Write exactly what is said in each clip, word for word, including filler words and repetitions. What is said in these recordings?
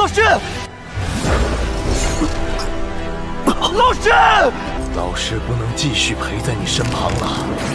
师，老师， 老师不能继续陪在你身旁了。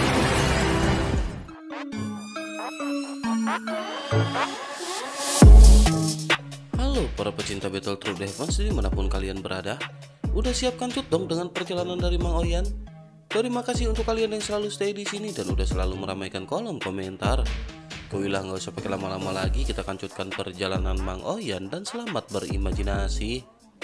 Halo para pecinta Battle True Defense dimanapun kalian berada. Udah siap kantut dong dengan perjalanan dari Mang Oyan? Terima kasih untuk kalian yang selalu stay di sini dan udah selalu meramaikan kolom komentar. Kuilah nggak usah pakai lama-lama lagi, kita kancutkan perjalanan Mang Oyan dan selamat berimajinasi.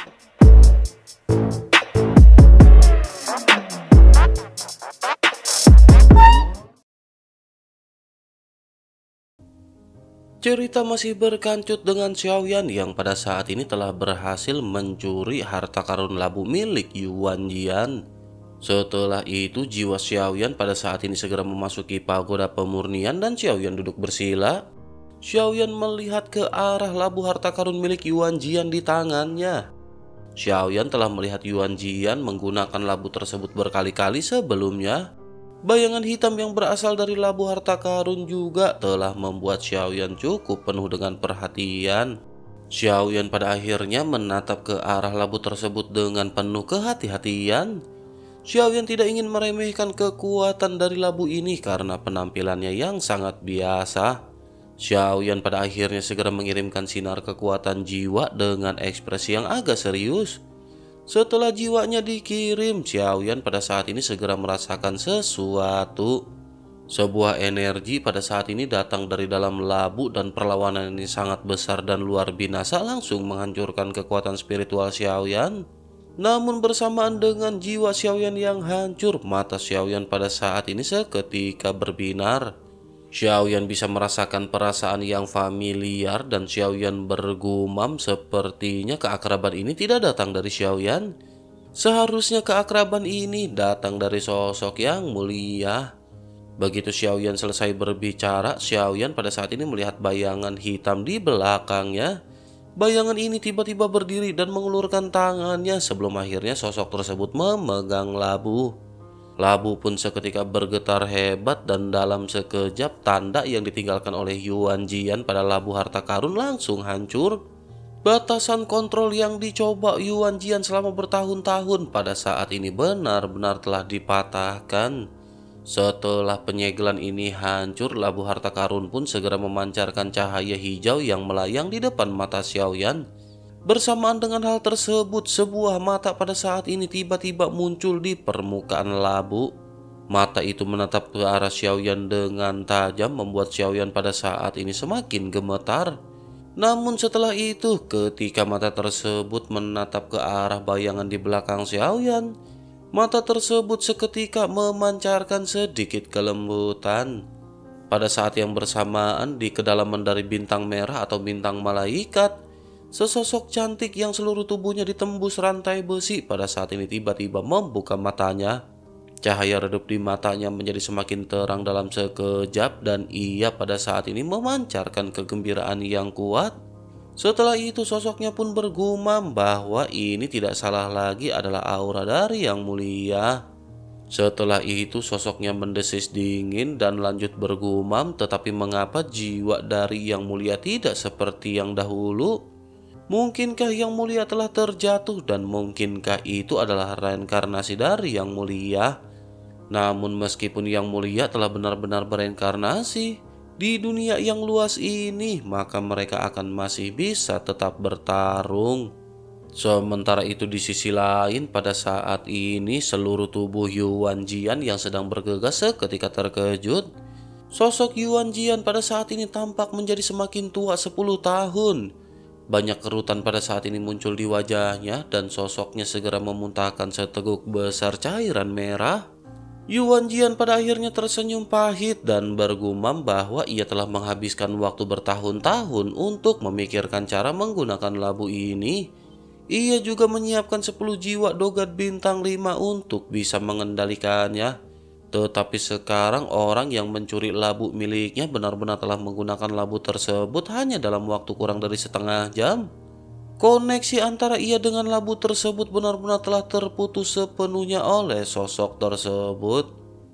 Cerita masih berkancut dengan Xiaoyan yang pada saat ini telah berhasil mencuri harta karun labu milik Yuan Jian. Setelah itu jiwa Xiaoyan pada saat ini segera memasuki pagoda pemurnian dan Xiaoyan duduk bersila. Xiaoyan melihat ke arah labu harta karun milik Yuan Jian di tangannya. Xiaoyan telah melihat Yuan Jian menggunakan labu tersebut berkali-kali sebelumnya. Bayangan hitam yang berasal dari labu harta karun juga telah membuat Xiaoyan cukup penuh dengan perhatian. Xiaoyan pada akhirnya menatap ke arah labu tersebut dengan penuh kehati-hatian. Xiaoyan tidak ingin meremehkan kekuatan dari labu ini karena penampilannya yang sangat biasa. Xiaoyan pada akhirnya segera mengirimkan sinar kekuatan jiwa dengan ekspresi yang agak serius. Setelah jiwanya dikirim, Xiaoyan pada saat ini segera merasakan sesuatu. Sebuah energi pada saat ini datang dari dalam labu dan perlawanan ini sangat besar dan luar binasa langsung menghancurkan kekuatan spiritual Xiaoyan. Namun bersamaan dengan jiwa Xiaoyan yang hancur, mata Xiaoyan pada saat ini seketika berbinar. Xiaoyan bisa merasakan perasaan yang familiar dan Xiaoyan bergumam sepertinya keakraban ini tidak datang dari Xiaoyan. Seharusnya keakraban ini datang dari sosok yang mulia. Begitu Xiaoyan selesai berbicara, Xiaoyan pada saat ini melihat bayangan hitam di belakangnya. Bayangan ini tiba-tiba berdiri dan mengulurkan tangannya sebelum akhirnya sosok tersebut memegang labu. Labu pun seketika bergetar hebat dan dalam sekejap tanda yang ditinggalkan oleh Yuan Jian pada labu harta karun langsung hancur. Batasan kontrol yang dicoba Yuan Jian selama bertahun-tahun pada saat ini benar-benar telah dipatahkan. Setelah penyegelan ini hancur, labu harta karun pun segera memancarkan cahaya hijau yang melayang di depan mata Xiaoyan. Bersamaan dengan hal tersebut, sebuah mata pada saat ini tiba-tiba muncul di permukaan labu. Mata itu menatap ke arah Xiaoyan dengan tajam, membuat Xiaoyan pada saat ini semakin gemetar. Namun setelah itu, ketika mata tersebut menatap ke arah bayangan di belakang Xiaoyan, mata tersebut seketika memancarkan sedikit kelembutan. Pada saat yang bersamaan, di kedalaman dari bintang merah atau bintang malaikat, sesosok cantik yang seluruh tubuhnya ditembus rantai besi pada saat ini tiba-tiba membuka matanya. Cahaya redup di matanya menjadi semakin terang dalam sekejap dan ia pada saat ini memancarkan kegembiraan yang kuat. Setelah itu sosoknya pun bergumam bahwa ini tidak salah lagi adalah aura dari yang mulia. Setelah itu sosoknya mendesis dingin dan lanjut bergumam, tetapi mengapa jiwa dari yang mulia tidak seperti yang dahulu? Mungkinkah yang mulia telah terjatuh dan mungkinkah itu adalah reinkarnasi dari yang mulia? Namun meskipun yang mulia telah benar-benar bereinkarnasi di dunia yang luas ini, maka mereka akan masih bisa tetap bertarung. Sementara itu di sisi lain, pada saat ini seluruh tubuh Yuan Jian yang sedang bergegas seketika terkejut. Sosok Yuan Jian pada saat ini tampak menjadi semakin tua sepuluh tahun. Banyak kerutan pada saat ini muncul di wajahnya dan sosoknya segera memuntahkan seteguk besar cairan merah. Yuan Jian pada akhirnya tersenyum pahit dan bergumam bahwa ia telah menghabiskan waktu bertahun-tahun untuk memikirkan cara menggunakan labu ini. Ia juga menyiapkan sepuluh jiwa dogat bintang lima untuk bisa mengendalikannya. Tetapi sekarang orang yang mencuri labu miliknya benar-benar telah menggunakan labu tersebut hanya dalam waktu kurang dari setengah jam. Koneksi antara ia dengan labu tersebut benar-benar telah terputus sepenuhnya oleh sosok tersebut.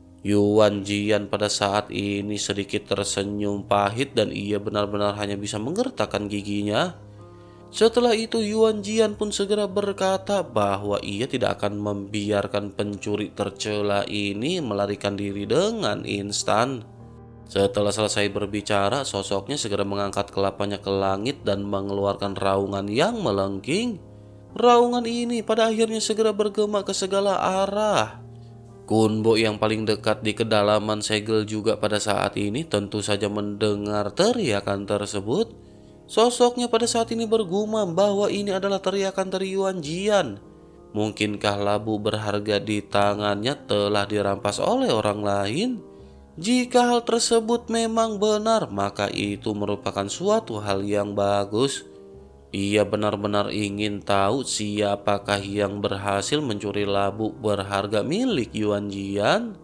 Yuan Jian pada saat ini sedikit tersenyum pahit dan ia benar-benar hanya bisa menggertakkan giginya. Setelah itu Yuan Jian pun segera berkata bahwa ia tidak akan membiarkan pencuri tercela ini melarikan diri dengan instan. Setelah selesai berbicara, sosoknya segera mengangkat kelapanya ke langit dan mengeluarkan raungan yang melengking. Raungan ini pada akhirnya segera bergema ke segala arah. Kunbo yang paling dekat di kedalaman segel juga pada saat ini tentu saja mendengar teriakan tersebut. Sosoknya pada saat ini bergumam bahwa ini adalah teriakan dari Yuan Jian. Mungkinkah labu berharga di tangannya telah dirampas oleh orang lain? Jika hal tersebut memang benar, maka itu merupakan suatu hal yang bagus. Ia benar-benar ingin tahu siapakah yang berhasil mencuri labu berharga milik Yuan Jian.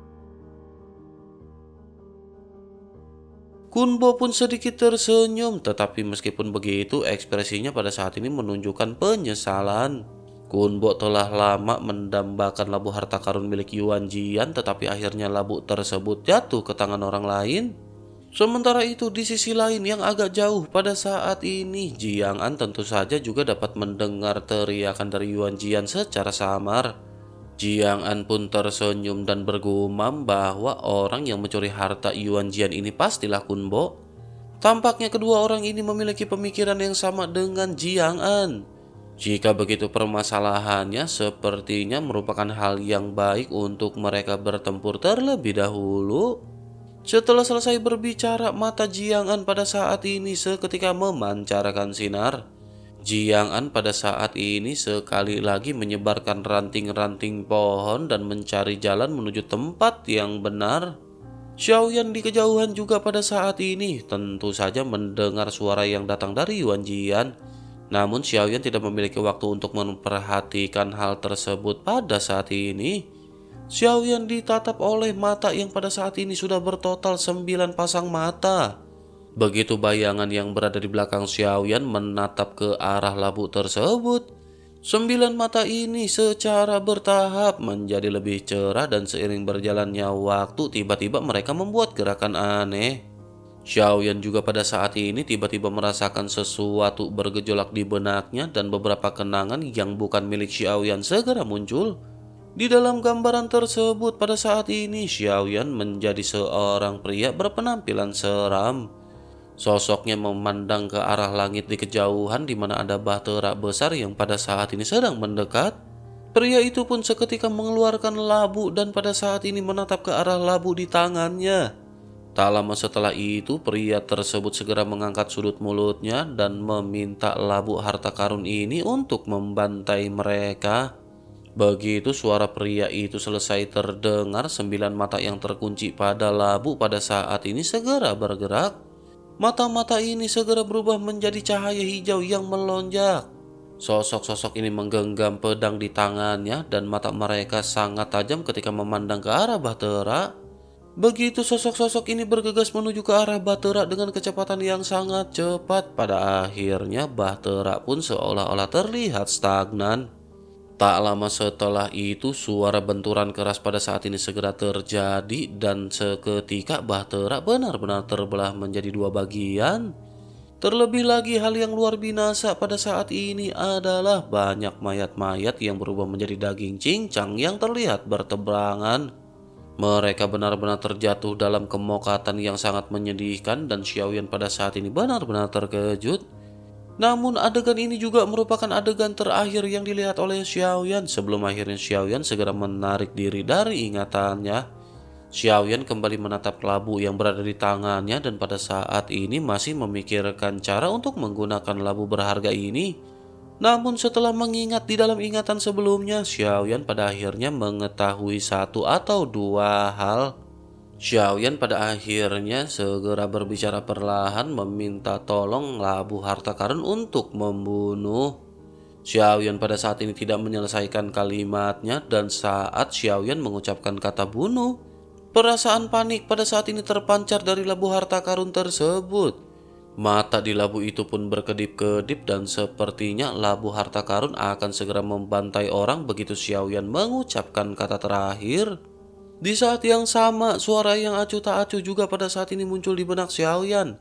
Kunbo pun sedikit tersenyum, tetapi meskipun begitu ekspresinya pada saat ini menunjukkan penyesalan. Kunbo telah lama mendambakan labu harta karun milik Yuan Jian, tetapi akhirnya labu tersebut jatuh ke tangan orang lain. Sementara itu di sisi lain yang agak jauh pada saat ini, Jiang An tentu saja juga dapat mendengar teriakan dari Yuan Jian secara samar. Jiang An pun tersenyum dan bergumam bahwa orang yang mencuri harta Yuan Jian ini pastilah Kunbo. Tampaknya kedua orang ini memiliki pemikiran yang sama dengan Jiang An. Jika begitu permasalahannya sepertinya merupakan hal yang baik untuk mereka bertempur terlebih dahulu. Setelah selesai berbicara, mata Jiang An pada saat ini seketika memancarkan sinar. Jiang An pada saat ini sekali lagi menyebarkan ranting-ranting pohon dan mencari jalan menuju tempat yang benar. Xiaoyan di kejauhan juga pada saat ini tentu saja mendengar suara yang datang dari Yuan Jian. Namun Xiaoyan tidak memiliki waktu untuk memperhatikan hal tersebut pada saat ini. Xiaoyan ditatap oleh mata yang pada saat ini sudah bertotal sembilan pasang mata. Begitu bayangan yang berada di belakang Xiaoyan menatap ke arah labu tersebut, sembilan mata ini secara bertahap menjadi lebih cerah dan seiring berjalannya waktu tiba-tiba mereka membuat gerakan aneh. Xiaoyan juga pada saat ini tiba-tiba merasakan sesuatu bergejolak di benaknya dan beberapa kenangan yang bukan milik Xiaoyan segera muncul. Di dalam gambaran tersebut pada saat ini Xiaoyan menjadi seorang pria berpenampilan seram. Sosoknya memandang ke arah langit di kejauhan di mana ada bahtera besar yang pada saat ini sedang mendekat. Pria itu pun seketika mengeluarkan labu dan pada saat ini menatap ke arah labu di tangannya. Tak lama setelah itu pria tersebut segera mengangkat sudut mulutnya dan meminta labu harta karun ini untuk membantai mereka. Begitu suara pria itu selesai terdengar, sembilan mata yang terkunci pada labu pada saat ini segera bergerak. Mata-mata ini segera berubah menjadi cahaya hijau yang melonjak. Sosok-sosok ini menggenggam pedang di tangannya dan mata mereka sangat tajam ketika memandang ke arah bahtera. Begitu sosok-sosok ini bergegas menuju ke arah bahtera dengan kecepatan yang sangat cepat, pada akhirnya bahtera pun seolah-olah terlihat stagnan. Tak lama setelah itu suara benturan keras pada saat ini segera terjadi dan seketika bahtera benar-benar terbelah menjadi dua bagian. Terlebih lagi hal yang luar binasa pada saat ini adalah banyak mayat-mayat yang berubah menjadi daging cincang yang terlihat bertebarangan. Mereka benar-benar terjatuh dalam kemokatan yang sangat menyedihkan dan Xiaoyan pada saat ini benar-benar terkejut. Namun adegan ini juga merupakan adegan terakhir yang dilihat oleh Xiaoyan sebelum akhirnya Xiaoyan segera menarik diri dari ingatannya. Xiaoyan kembali menatap labu yang berada di tangannya dan pada saat ini masih memikirkan cara untuk menggunakan labu berharga ini. Namun setelah mengingat di dalam ingatan sebelumnya, Xiaoyan pada akhirnya mengetahui satu atau dua hal. Xiaoyan pada akhirnya segera berbicara perlahan meminta tolong labu harta karun untuk membunuh. Xiaoyan pada saat ini tidak menyelesaikan kalimatnya dan saat Xiaoyan mengucapkan kata bunuh, perasaan panik pada saat ini terpancar dari labu harta karun tersebut. Mata di labu itu pun berkedip-kedip dan sepertinya labu harta karun akan segera membantai orang begitu Xiaoyan mengucapkan kata terakhir. Di saat yang sama, suara yang acuh tak acuh juga pada saat ini muncul di benak Xiaoyan.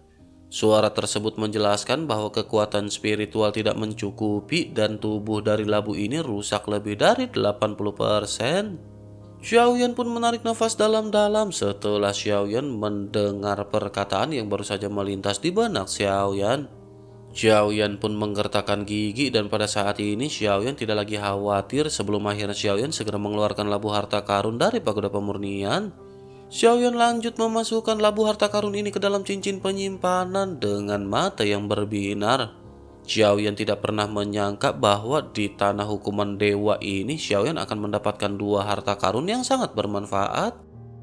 Suara tersebut menjelaskan bahwa kekuatan spiritual tidak mencukupi dan tubuh dari labu ini rusak lebih dari delapan puluh persen. Xiaoyan pun menarik nafas dalam-dalam setelah Xiaoyan mendengar perkataan yang baru saja melintas di benak Xiaoyan. Xiaoyan pun menggertakkan gigi dan pada saat ini Xiaoyan tidak lagi khawatir sebelum akhirnya Xiaoyan segera mengeluarkan labu harta karun dari pagoda pemurnian. Xiaoyan lanjut memasukkan labu harta karun ini ke dalam cincin penyimpanan dengan mata yang berbinar. Xiaoyan tidak pernah menyangka bahwa di tanah hukuman dewa ini Xiaoyan akan mendapatkan dua harta karun yang sangat bermanfaat.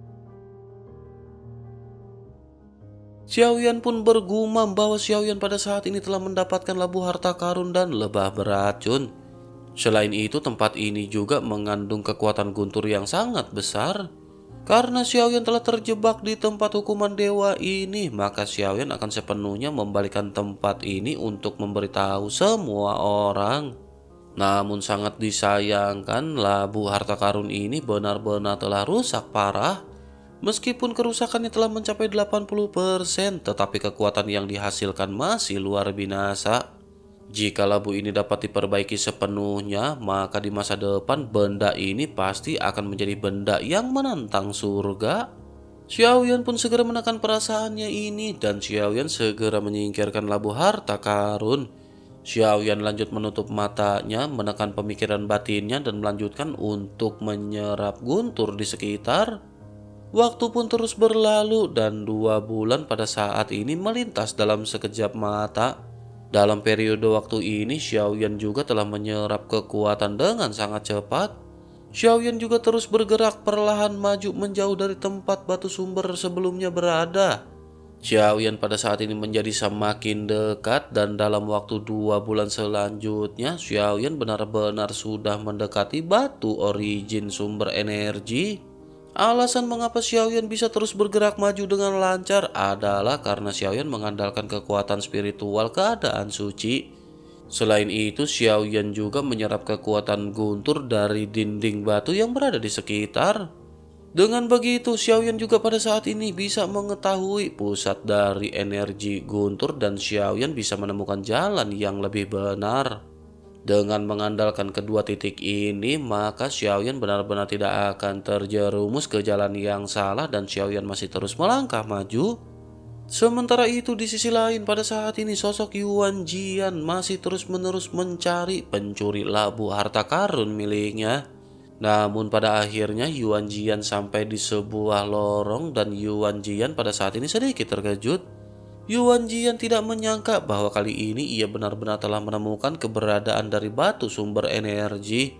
Xiaoyan pun bergumam bahwa Xiaoyan pada saat ini telah mendapatkan labu harta karun dan lebah beracun. Selain itu, tempat ini juga mengandung kekuatan guntur yang sangat besar. Karena Xiaoyan telah terjebak di tempat hukuman dewa ini, maka Xiaoyan akan sepenuhnya membalikan tempat ini untuk memberitahu semua orang. Namun sangat disayangkan, labu harta karun ini benar-benar telah rusak parah. Meskipun kerusakannya telah mencapai delapan puluh persen, tetapi kekuatan yang dihasilkan masih luar binasa. Jika labu ini dapat diperbaiki sepenuhnya, maka di masa depan benda ini pasti akan menjadi benda yang menantang surga. Xiaoyan pun segera menekan perasaannya ini dan Xiaoyan segera menyingkirkan labu harta karun. Xiaoyan lanjut menutup matanya, menekan pemikiran batinnya dan melanjutkan untuk menyerap guntur di sekitar. Waktu pun terus berlalu dan dua bulan pada saat ini melintas dalam sekejap mata. Dalam periode waktu ini, Xiaoyan juga telah menyerap kekuatan dengan sangat cepat. Xiaoyan juga terus bergerak perlahan maju menjauh dari tempat batu sumber sebelumnya berada. Xiaoyan pada saat ini menjadi semakin dekat dan dalam waktu dua bulan selanjutnya, Xiaoyan benar-benar sudah mendekati batu origin sumber energi. Alasan mengapa Xiaoyan bisa terus bergerak maju dengan lancar adalah karena Xiaoyan mengandalkan kekuatan spiritual keadaan suci. Selain itu, Xiaoyan juga menyerap kekuatan guntur dari dinding batu yang berada di sekitar. Dengan begitu, Xiaoyan juga pada saat ini bisa mengetahui pusat dari energi guntur dan Xiaoyan bisa menemukan jalan yang lebih benar. Dengan mengandalkan kedua titik ini, maka Xiaoyan benar-benar tidak akan terjerumus ke jalan yang salah dan Xiaoyan masih terus melangkah maju. Sementara itu di sisi lain, pada saat ini sosok Yuan Jian masih terus-menerus mencari pencuri labu harta karun miliknya. Namun pada akhirnya Yuan Jian sampai di sebuah lorong dan Yuan Jian pada saat ini sedikit terkejut. Yuan Jian tidak menyangka bahwa kali ini ia benar-benar telah menemukan keberadaan dari batu sumber energi.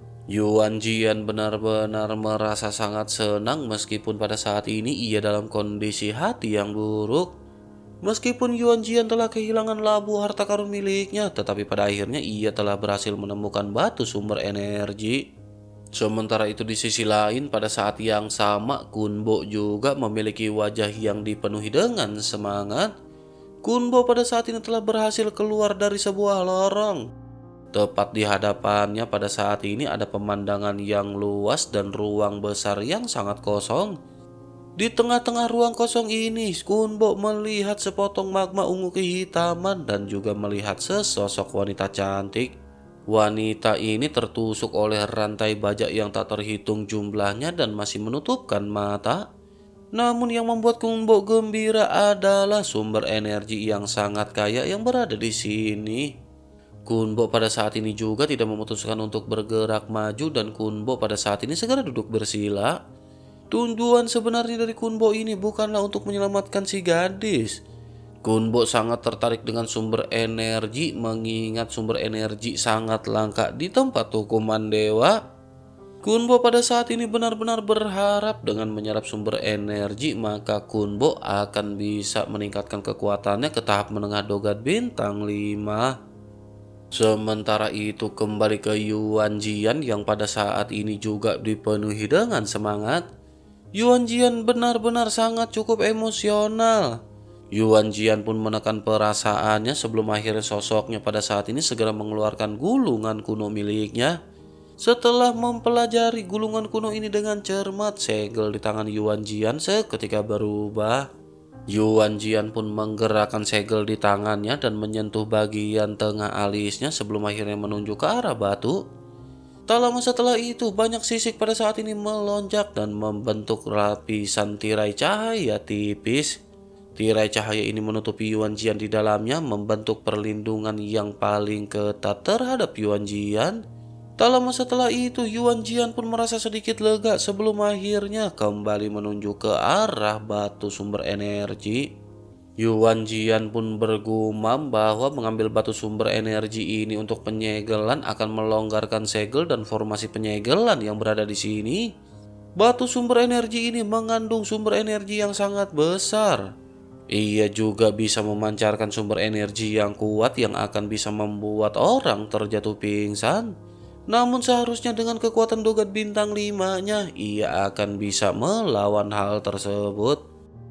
Yuan Jian benar-benar merasa sangat senang meskipun pada saat ini ia dalam kondisi hati yang buruk. Meskipun Yuan Jian telah kehilangan labu harta karun miliknya, tetapi pada akhirnya ia telah berhasil menemukan batu sumber energi. Sementara itu di sisi lain, pada saat yang sama Kunbo juga memiliki wajah yang dipenuhi dengan semangat. Kunbo pada saat ini telah berhasil keluar dari sebuah lorong. Tepat di hadapannya pada saat ini ada pemandangan yang luas dan ruang besar yang sangat kosong. Di tengah-tengah ruang kosong ini, Kunbo melihat sepotong magma ungu kehitaman dan juga melihat sesosok wanita cantik. Wanita ini tertusuk oleh rantai bajak yang tak terhitung jumlahnya dan masih menutupkan mata. Namun yang membuat Kunbo gembira adalah sumber energi yang sangat kaya yang berada di sini. Kunbo pada saat ini juga tidak memutuskan untuk bergerak maju dan Kunbo pada saat ini segera duduk bersila. Tujuan sebenarnya dari Kunbo ini bukanlah untuk menyelamatkan si gadis. Kunbo sangat tertarik dengan sumber energi mengingat sumber energi sangat langka di tempat hukuman dewa. Kunbo pada saat ini benar-benar berharap dengan menyerap sumber energi maka Kunbo akan bisa meningkatkan kekuatannya ke tahap menengah dogat bintang lima. Sementara itu kembali ke Yuan Jian yang pada saat ini juga dipenuhi dengan semangat. Yuan Jian benar-benar sangat cukup emosional. Yuan Jian pun menekan perasaannya sebelum akhirnya sosoknya pada saat ini segera mengeluarkan gulungan kuno miliknya. Setelah mempelajari gulungan kuno ini dengan cermat, segel di tangan Yuan Jian seketika berubah. Yuan Jian pun menggerakkan segel di tangannya dan menyentuh bagian tengah alisnya sebelum akhirnya menunjuk ke arah batu. Tak lama setelah itu, banyak sisik pada saat ini melonjak dan membentuk lapisan tirai cahaya tipis. Tirai cahaya ini menutupi Yuan Jian di dalamnya, membentuk perlindungan yang paling ketat terhadap Yuan Jian. Tak lama setelah itu, Yuan Jian pun merasa sedikit lega sebelum akhirnya kembali menunjuk ke arah batu sumber energi. Yuan Jian pun bergumam bahwa mengambil batu sumber energi ini untuk penyegelan akan melonggarkan segel dan formasi penyegelan yang berada di sini. Batu sumber energi ini mengandung sumber energi yang sangat besar. Ia juga bisa memancarkan sumber energi yang kuat yang akan bisa membuat orang terjatuh pingsan. Namun seharusnya dengan kekuatan dogat bintang lima-nya, ia akan bisa melawan hal tersebut.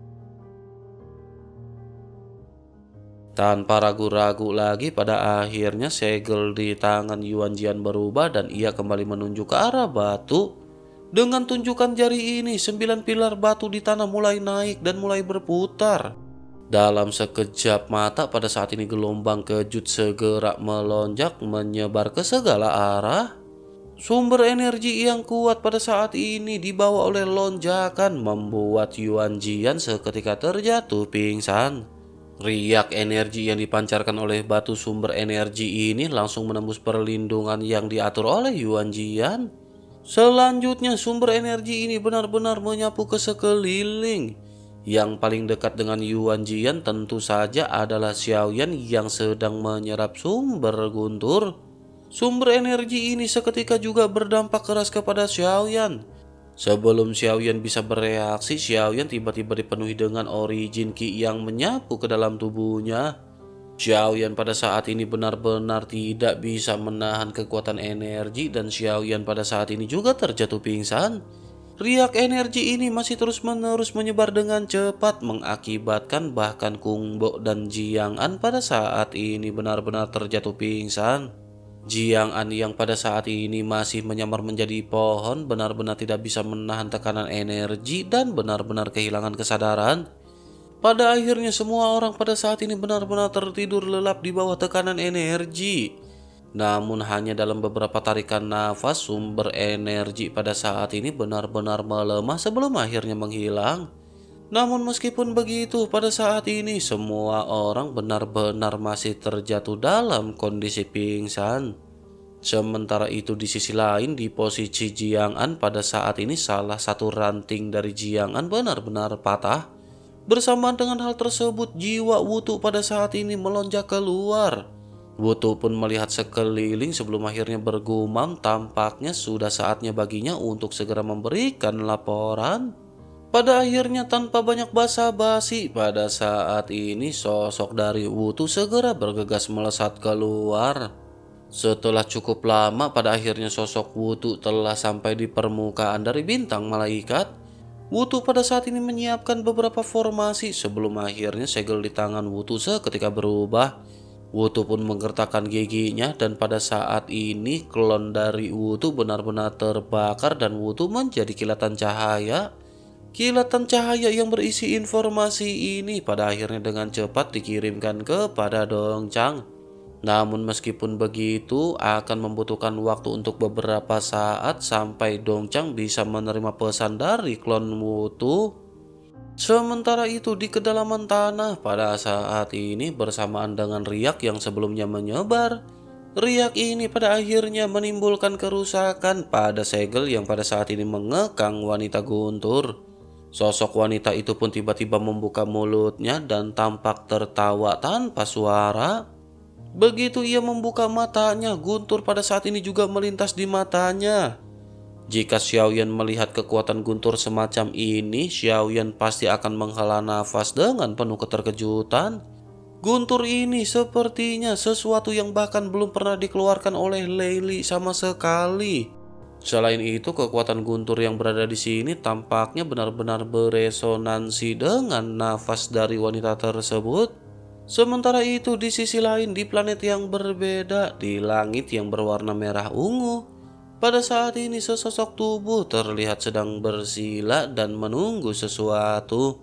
Tanpa ragu-ragu lagi, pada akhirnya segel di tangan Yuan Jian berubah dan ia kembali menunjuk ke arah batu. Dengan tunjukan jari ini, sembilan pilar batu di tanah mulai naik dan mulai berputar. Dalam sekejap mata, pada saat ini gelombang kejut segera melonjak menyebar ke segala arah. Sumber energi yang kuat pada saat ini dibawa oleh lonjakan membuat Yuan Jian seketika terjatuh pingsan. Riak energi yang dipancarkan oleh batu sumber energi ini langsung menembus perlindungan yang diatur oleh Yuan Jian. Selanjutnya, sumber energi ini benar-benar menyapu ke sekeliling. Yang paling dekat dengan Yuan Jian tentu saja adalah Xiaoyan yang sedang menyerap sumber guntur. Sumber energi ini seketika juga berdampak keras kepada Xiaoyan. Sebelum Xiaoyan bisa bereaksi, Xiaoyan tiba-tiba dipenuhi dengan origin Qi yang menyapu ke dalam tubuhnya. Xiaoyan pada saat ini benar-benar tidak bisa menahan kekuatan energi dan Xiaoyan pada saat ini juga terjatuh pingsan. Riak energi ini masih terus-menerus menyebar dengan cepat, mengakibatkan bahkan Kung Bo dan Jiang An pada saat ini benar-benar terjatuh pingsan. Jiang An yang pada saat ini masih menyamar menjadi pohon benar-benar tidak bisa menahan tekanan energi dan benar-benar kehilangan kesadaran. Pada akhirnya semua orang pada saat ini benar-benar tertidur lelap di bawah tekanan energi. Namun hanya dalam beberapa tarikan nafas, sumber energi pada saat ini benar-benar melemah sebelum akhirnya menghilang. Namun meskipun begitu, pada saat ini semua orang benar-benar masih terjatuh dalam kondisi pingsan. Sementara itu di sisi lain, di posisi Jiang An pada saat ini salah satu ranting dari Jiang An benar-benar patah. Bersamaan dengan hal tersebut, jiwa Wutu pada saat ini melonjak keluar. Wutu pun melihat sekeliling sebelum akhirnya bergumam tampaknya sudah saatnya baginya untuk segera memberikan laporan. Pada akhirnya tanpa banyak basa-basi, pada saat ini sosok dari Wutu segera bergegas melesat keluar. Setelah cukup lama, pada akhirnya sosok Wutu telah sampai di permukaan dari bintang malaikat. Wutu pada saat ini menyiapkan beberapa formasi sebelum akhirnya segel di tangan Wutu seketika berubah. Wutu pun menggertakkan giginya dan pada saat ini klon dari Wutu benar-benar terbakar dan Wutu menjadi kilatan cahaya. Kilatan cahaya yang berisi informasi ini pada akhirnya dengan cepat dikirimkan kepada Dongchang. Namun meskipun begitu akan membutuhkan waktu untuk beberapa saat sampai Dongchang bisa menerima pesan dari klon Wutu. Sementara itu di kedalaman tanah pada saat ini bersamaan dengan riak yang sebelumnya menyebar, riak ini pada akhirnya menimbulkan kerusakan pada segel yang pada saat ini mengekang wanita guntur. Sosok wanita itu pun tiba-tiba membuka mulutnya dan tampak tertawa tanpa suara. Begitu ia membuka matanya, guntur pada saat ini juga melintas di matanya. Jika Xiaoyan melihat kekuatan guntur semacam ini, Xiaoyan pasti akan menghela nafas dengan penuh keterkejutan. Guntur ini sepertinya sesuatu yang bahkan belum pernah dikeluarkan oleh Lei Li sama sekali. Selain itu, kekuatan guntur yang berada di sini tampaknya benar-benar beresonansi dengan nafas dari wanita tersebut. Sementara itu, di sisi lain, di planet yang berbeda, di langit yang berwarna merah ungu, pada saat ini sesosok tubuh terlihat sedang bersila dan menunggu sesuatu.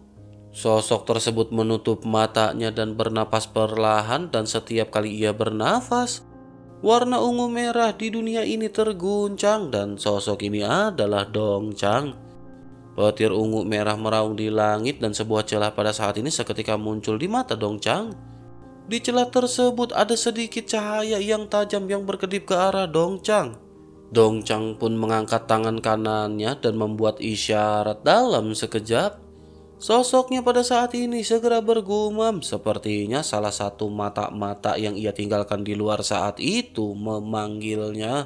Sosok tersebut menutup matanya dan bernapas perlahan, dan setiap kali ia bernafas, warna ungu merah di dunia ini terguncang, dan sosok ini adalah Dongchang. Petir ungu merah meraung di langit dan sebuah celah pada saat ini seketika muncul di mata Dongchang. Di celah tersebut ada sedikit cahaya yang tajam yang berkedip ke arah Dongchang. Dongchang pun mengangkat tangan kanannya dan membuat isyarat dalam sekejap. Sosoknya pada saat ini segera bergumam, sepertinya salah satu mata-mata yang ia tinggalkan di luar saat itu memanggilnya.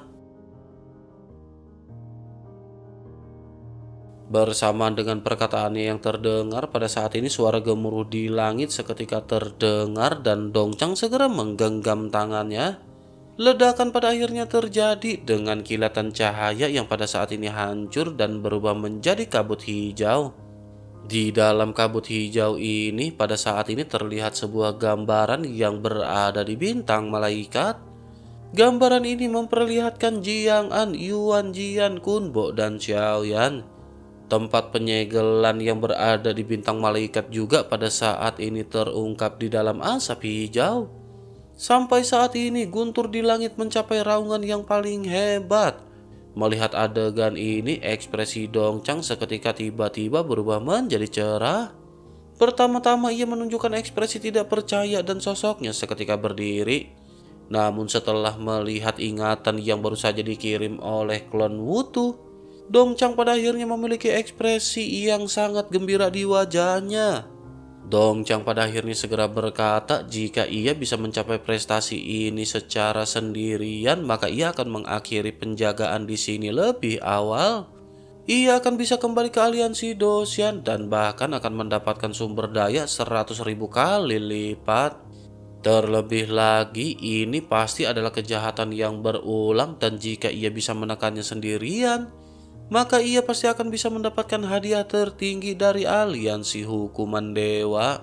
Bersamaan dengan perkataannya yang terdengar, pada saat ini suara gemuruh di langit seketika terdengar dan Dongchang segera menggenggam tangannya. Ledakan pada akhirnya terjadi dengan kilatan cahaya yang pada saat ini hancur dan berubah menjadi kabut hijau. Di dalam kabut hijau ini pada saat ini terlihat sebuah gambaran yang berada di bintang malaikat. Gambaran ini memperlihatkan Jiang-an, Yuan Jian, Kunbo, dan Xiaoyan. Tempat penyegelan yang berada di bintang malaikat juga pada saat ini terungkap di dalam asap hijau. Sampai saat ini guntur di langit mencapai raungan yang paling hebat. Melihat adegan ini, ekspresi Dongchang seketika tiba-tiba berubah menjadi cerah. Pertama-tama ia menunjukkan ekspresi tidak percaya dan sosoknya seketika berdiri. Namun setelah melihat ingatan yang baru saja dikirim oleh klon Wutu, Dongchang pada akhirnya memiliki ekspresi yang sangat gembira di wajahnya. Dongchang pada akhirnya segera berkata jika ia bisa mencapai prestasi ini secara sendirian, maka ia akan mengakhiri penjagaan di sini lebih awal. Ia akan bisa kembali ke aliansi Dosian dan bahkan akan mendapatkan sumber daya seratus ribu kali lipat. Terlebih lagi, ini pasti adalah kejahatan yang berulang dan jika ia bisa menekannya sendirian, maka ia pasti akan bisa mendapatkan hadiah tertinggi dari aliansi hukuman dewa.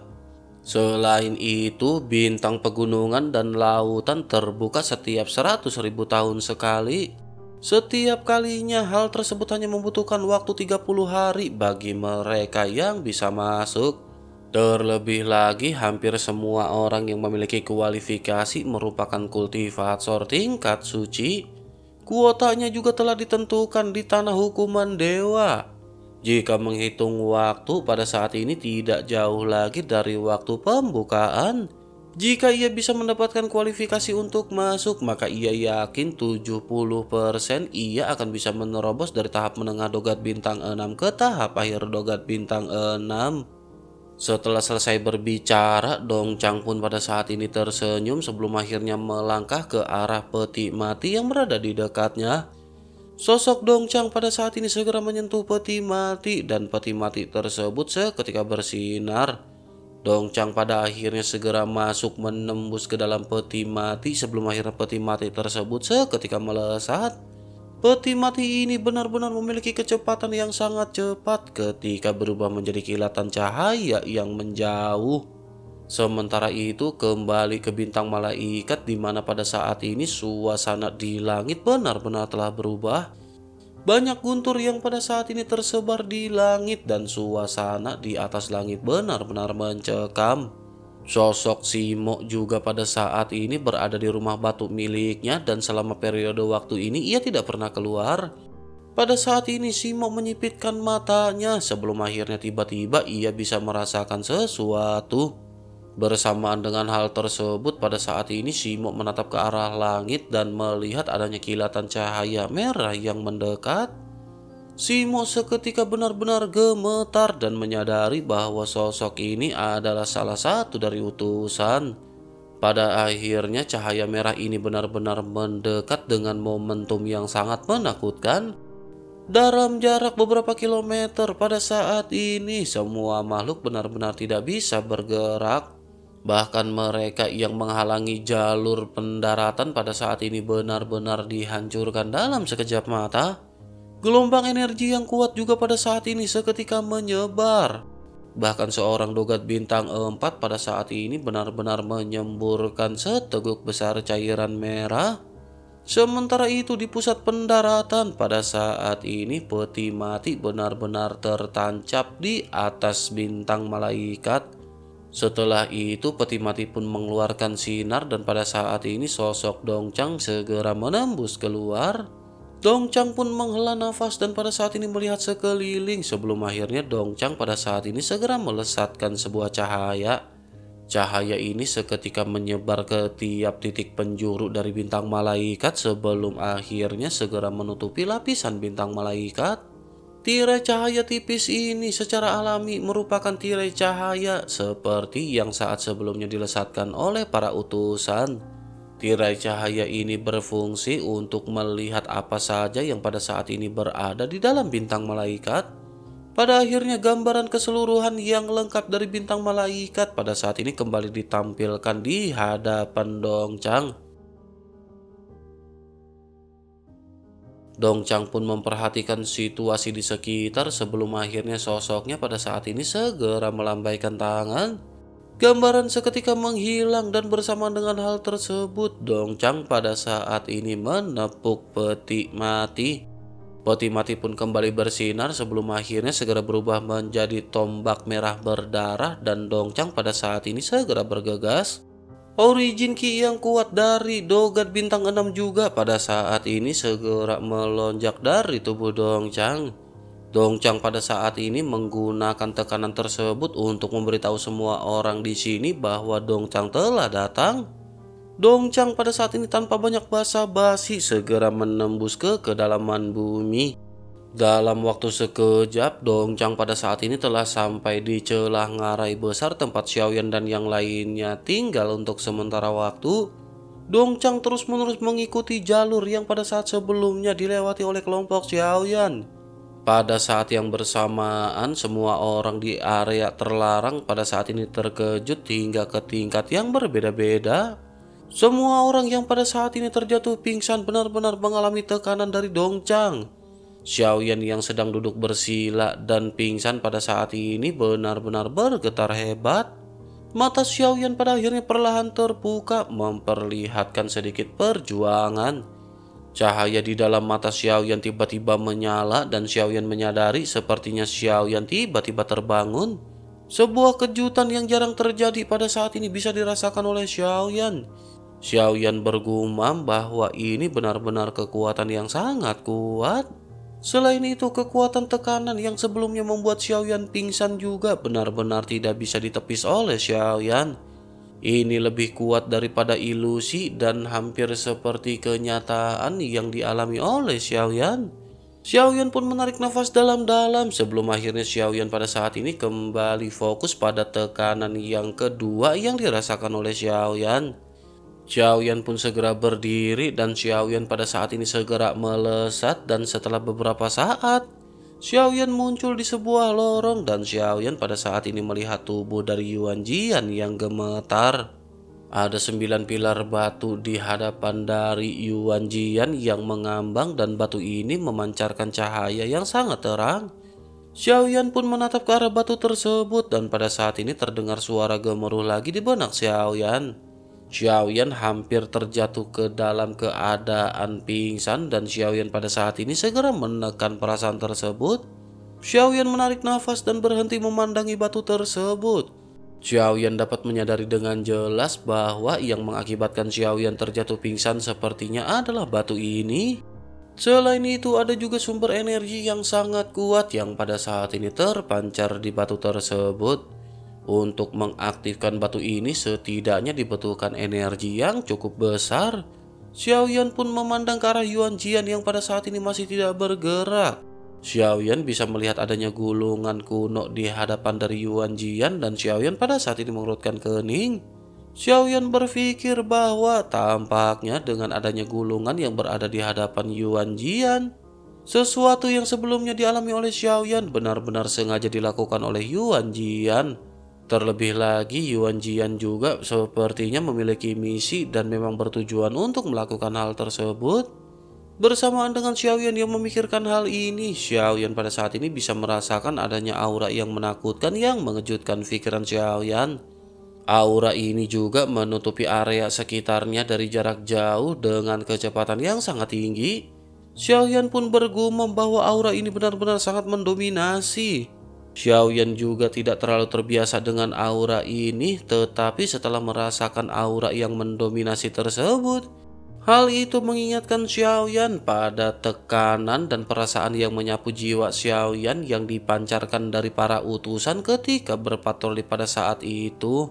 Selain itu, bintang pegunungan dan lautan terbuka setiap seratus ribu tahun sekali. Setiap kalinya hal tersebut hanya membutuhkan waktu tiga puluh hari bagi mereka yang bisa masuk. Terlebih lagi, hampir semua orang yang memiliki kualifikasi merupakan kultivator tingkat suci. Kuotanya juga telah ditentukan di tanah hukuman dewa. Jika menghitung waktu pada saat ini tidak jauh lagi dari waktu pembukaan. Jika ia bisa mendapatkan kualifikasi untuk masuk, maka ia yakin tujuh puluh persen ia akan bisa menerobos dari tahap menengah dogat bintang enam ke tahap akhir dogat bintang enam. Setelah selesai berbicara, Dongchang pun pada saat ini tersenyum sebelum akhirnya melangkah ke arah peti mati yang berada di dekatnya. Sosok Dongchang pada saat ini segera menyentuh peti mati dan peti mati tersebut seketika bersinar. Dongchang pada akhirnya segera masuk menembus ke dalam peti mati sebelum akhirnya peti mati tersebut seketika melesat. Peti mati ini benar-benar memiliki kecepatan yang sangat cepat ketika berubah menjadi kilatan cahaya yang menjauh. Sementara itu kembali ke bintang malaikat di mana pada saat ini suasana di langit benar-benar telah berubah. Banyak guntur yang pada saat ini tersebar di langit dan suasana di atas langit benar-benar mencekam. Sosok Simo juga pada saat ini berada di rumah batu miliknya dan selama periode waktu ini ia tidak pernah keluar. Pada saat ini Simo menyipitkan matanya sebelum akhirnya tiba-tiba ia bisa merasakan sesuatu. Bersamaan dengan hal tersebut pada saat ini Simo menatap ke arah langit dan melihat adanya kilatan cahaya merah yang mendekat. Simo seketika benar-benar gemetar dan menyadari bahwa sosok ini adalah salah satu dari utusan. Pada akhirnya cahaya merah ini benar-benar mendekat dengan momentum yang sangat menakutkan. Dalam jarak beberapa kilometer pada saat ini semua makhluk benar-benar tidak bisa bergerak. Bahkan mereka yang menghalangi jalur pendaratan pada saat ini benar-benar dihancurkan dalam sekejap mata. Gelombang energi yang kuat juga pada saat ini seketika menyebar. Bahkan seorang dogat bintang empat pada saat ini benar-benar menyemburkan seteguk besar cairan merah. Sementara itu di pusat pendaratan pada saat ini peti mati benar-benar tertancap di atas bintang malaikat. Setelah itu peti mati pun mengeluarkan sinar dan pada saat ini sosok Dongchang segera menembus keluar. Dongchang pun menghela nafas dan pada saat ini melihat sekeliling sebelum akhirnya Dongchang pada saat ini segera melesatkan sebuah cahaya. Cahaya ini seketika menyebar ke tiap titik penjuru dari bintang malaikat sebelum akhirnya segera menutupi lapisan bintang malaikat. Tirai cahaya tipis ini secara alami merupakan tirai cahaya seperti yang saat sebelumnya dilesatkan oleh para utusan. Tirai cahaya ini berfungsi untuk melihat apa saja yang pada saat ini berada di dalam bintang malaikat. Pada akhirnya gambaran keseluruhan yang lengkap dari bintang malaikat pada saat ini kembali ditampilkan di hadapan Dongchang. Dongchang pun memperhatikan situasi di sekitar sebelum akhirnya sosoknya pada saat ini segera melambaikan tangan. Gambaran seketika menghilang dan bersamaan dengan hal tersebut Dongchang pada saat ini menepuk peti mati. Peti mati pun kembali bersinar sebelum akhirnya segera berubah menjadi tombak merah berdarah dan Dongchang pada saat ini segera bergegas. Origin Ki yang kuat dari Dogat bintang enam juga pada saat ini segera melonjak dari tubuh Dongchang. Dongchang pada saat ini menggunakan tekanan tersebut untuk memberitahu semua orang di sini bahwa Dongchang telah datang. Dongchang pada saat ini tanpa banyak basa-basi segera menembus ke kedalaman bumi. Dalam waktu sekejap, Dongchang pada saat ini telah sampai di celah ngarai besar tempat Xiaoyan dan yang lainnya tinggal untuk sementara waktu. Dongchang terus-menerus mengikuti jalur yang pada saat sebelumnya dilewati oleh kelompok Xiaoyan. Pada saat yang bersamaan, semua orang di area terlarang pada saat ini terkejut hingga ke tingkat yang berbeda-beda. Semua orang yang pada saat ini terjatuh pingsan benar-benar mengalami tekanan dari Dongchang. Xiaoyan yang sedang duduk bersila dan pingsan pada saat ini benar-benar bergetar hebat. Mata Xiaoyan pada akhirnya perlahan terbuka memperlihatkan sedikit perjuangan. Cahaya di dalam mata Xiaoyan tiba-tiba menyala dan Xiaoyan menyadari sepertinya Xiaoyan tiba-tiba terbangun. Sebuah kejutan yang jarang terjadi pada saat ini bisa dirasakan oleh Xiaoyan. Xiaoyan bergumam bahwa ini benar-benar kekuatan yang sangat kuat. Selain itu, kekuatan tekanan yang sebelumnya membuat Xiaoyan pingsan juga benar-benar tidak bisa ditepis oleh Xiaoyan. Ini lebih kuat daripada ilusi dan hampir seperti kenyataan yang dialami oleh Xiaoyan. Xiaoyan pun menarik nafas dalam-dalam sebelum akhirnya Xiaoyan pada saat ini kembali fokus pada tekanan yang kedua yang dirasakan oleh Xiaoyan. Xiaoyan pun segera berdiri dan Xiaoyan pada saat ini segera melesat dan setelah beberapa saat Xiaoyan muncul di sebuah lorong dan Xiaoyan pada saat ini melihat tubuh dari Yuan Jian yang gemetar. Ada sembilan pilar batu di hadapan dari Yuan Jian yang mengambang dan batu ini memancarkan cahaya yang sangat terang. Xiaoyan pun menatap ke arah batu tersebut dan pada saat ini terdengar suara gemuruh lagi di benak Xiaoyan. Xiaoyan hampir terjatuh ke dalam keadaan pingsan dan Xiaoyan pada saat ini segera menekan perasaan tersebut. Xiaoyan menarik nafas dan berhenti memandangi batu tersebut. Xiaoyan dapat menyadari dengan jelas bahwa yang mengakibatkan Xiaoyan terjatuh pingsan sepertinya adalah batu ini. Selain itu ada juga sumber energi yang sangat kuat yang pada saat ini terpancar di batu tersebut. Untuk mengaktifkan batu ini setidaknya dibutuhkan energi yang cukup besar. Xiaoyan pun memandang ke arah Yuan Jian yang pada saat ini masih tidak bergerak. Xiaoyan bisa melihat adanya gulungan kuno di hadapan dari Yuan Jian dan Xiaoyan pada saat ini mengerutkan kening. Xiaoyan berpikir bahwa tampaknya dengan adanya gulungan yang berada di hadapan Yuan Jian, sesuatu yang sebelumnya dialami oleh Xiaoyan benar-benar sengaja dilakukan oleh Yuan Jian. Terlebih lagi Yuan Jian juga sepertinya memiliki misi dan memang bertujuan untuk melakukan hal tersebut. Bersamaan dengan Xiaoyan yang memikirkan hal ini, Xiaoyan pada saat ini bisa merasakan adanya aura yang menakutkan yang mengejutkan pikiran Xiaoyan. Aura ini juga menutupi area sekitarnya dari jarak jauh dengan kecepatan yang sangat tinggi. Xiaoyan pun bergumam bahwa aura ini benar-benar sangat mendominasi. Xiaoyan juga tidak terlalu terbiasa dengan aura ini, tetapi setelah merasakan aura yang mendominasi tersebut, hal itu mengingatkan Xiaoyan pada tekanan dan perasaan yang menyapu jiwa Xiaoyan yang dipancarkan dari para utusan ketika berpatroli pada saat itu.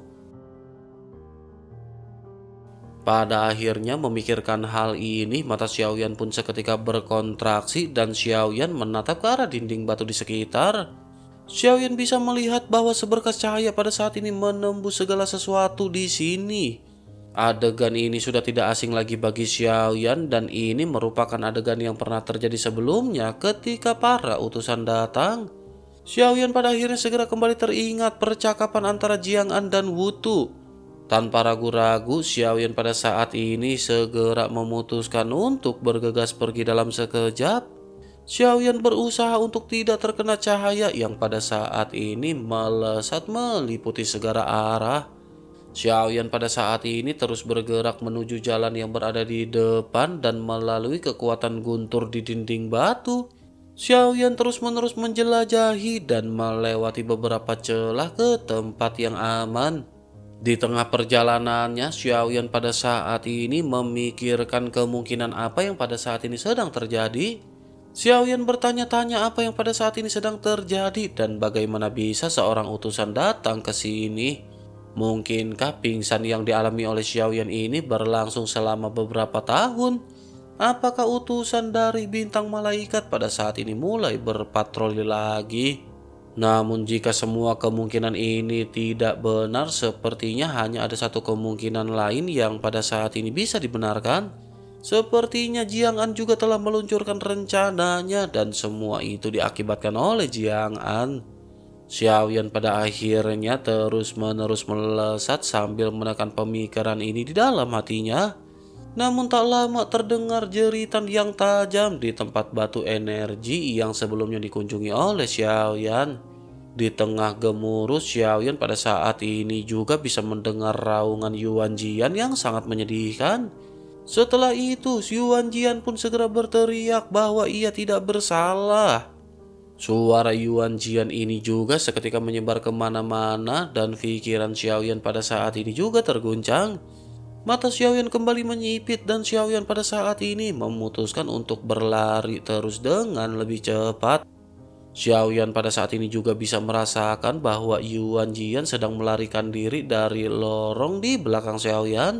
Pada akhirnya memikirkan hal ini, mata Xiaoyan pun seketika berkontraksi dan Xiaoyan menatap ke arah dinding batu di sekitar. Xiaoyan bisa melihat bahwa seberkas cahaya pada saat ini menembus segala sesuatu di sini. Adegan ini sudah tidak asing lagi bagi Xiaoyan dan ini merupakan adegan yang pernah terjadi sebelumnya ketika para utusan datang. Xiaoyan pada akhirnya segera kembali teringat percakapan antara Jiang-an dan Wutu. Tanpa ragu-ragu, Xiaoyan pada saat ini segera memutuskan untuk bergegas pergi dalam sekejap. Xiaoyan berusaha untuk tidak terkena cahaya yang pada saat ini melesat meliputi segala arah. Xiaoyan pada saat ini terus bergerak menuju jalan yang berada di depan dan melalui kekuatan guntur di dinding batu. Xiaoyan terus-menerus menjelajahi dan melewati beberapa celah ke tempat yang aman. Di tengah perjalanannya, Xiaoyan pada saat ini memikirkan kemungkinan apa yang pada saat ini sedang terjadi. Xiaoyan bertanya-tanya apa yang pada saat ini sedang terjadi dan bagaimana bisa seorang utusan datang ke sini. Mungkinkah pingsan yang dialami oleh Xiaoyan ini berlangsung selama beberapa tahun? Apakah utusan dari bintang malaikat pada saat ini mulai berpatroli lagi? Namun jika semua kemungkinan ini tidak benar, sepertinya hanya ada satu kemungkinan lain yang pada saat ini bisa dibenarkan. Sepertinya Jiang-an juga telah meluncurkan rencananya dan semua itu diakibatkan oleh Jiang-an. Xiaoyan pada akhirnya terus-menerus melesat sambil menekan pemikiran ini di dalam hatinya. Namun tak lama terdengar jeritan yang tajam di tempat batu energi yang sebelumnya dikunjungi oleh Xiaoyan. Di tengah gemuruh, Xiaoyan pada saat ini juga bisa mendengar raungan Yuan Jian yang sangat menyedihkan. Setelah itu, Yuan Jian pun segera berteriak bahwa ia tidak bersalah. Suara Yuan Jian ini juga seketika menyebar kemana-mana dan pikiran Xiaoyan pada saat ini juga terguncang. Mata Xiaoyan kembali menyipit dan Xiaoyan pada saat ini memutuskan untuk berlari terus dengan lebih cepat. Xiaoyan pada saat ini juga bisa merasakan bahwa Yuan Jian sedang melarikan diri dari lorong di belakang Xiaoyan.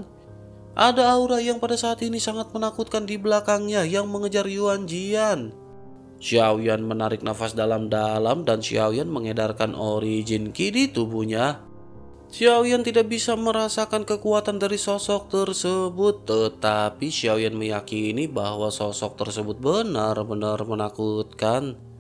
Ada aura yang pada saat ini sangat menakutkan di belakangnya yang mengejar Yuan Jian. Xiaoyan menarik nafas dalam-dalam dan Xiaoyan mengedarkan origin ki di tubuhnya. Xiaoyan tidak bisa merasakan kekuatan dari sosok tersebut, tetapi Xiaoyan meyakini bahwa sosok tersebut benar-benar menakutkan.